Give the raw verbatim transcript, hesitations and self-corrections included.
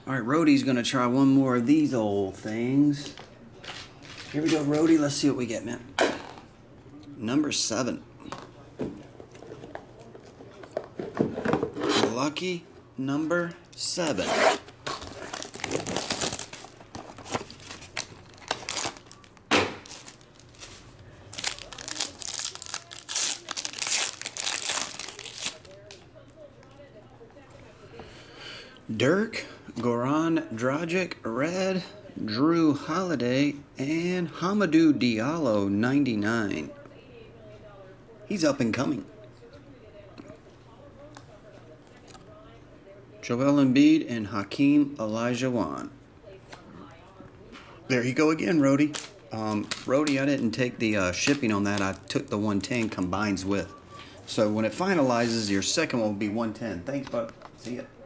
All right, Rody's going to try one more of these old things. Here we go, Rody. Let's see what we get, man. Number seven. Lucky number seven. Dirk, Goran Dragic, red, Drew Holiday, and Hamidou Diallo, ninety-nine. He's up and coming. Joel Embiid and Hakeem Olajuwon. There you go again, Rody. Um, Rody, I didn't take the uh, shipping on that. I took the one ten combines with. So when it finalizes, your second one will be one ten. Thanks, bud. See ya.